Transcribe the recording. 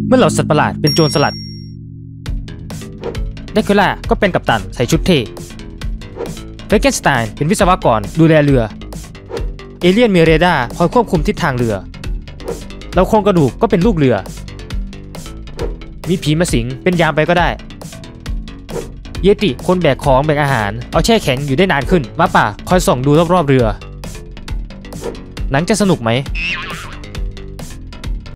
เมื่อเหล่าสัตว์ประหลาดเป็นโจรสลัดเดคูล่าก็เป็นกัปตันใส่ชุดเท่เฟรเกนสไตน์เป็นวิศวกรดูแลเรือเอเลียนมีเรดาร์คอยควบคุมทิศทางเรือแล้วโครงกระดูกก็เป็นลูกเรือมีผีมาสิงเป็นยามไปก็ได้เยติคนแบกของแบกอาหารเอาแช่แข็งอยู่ได้นานขึ้นม้าป่าคอยส่องดูรอบๆเรือหนังจะสนุกไหม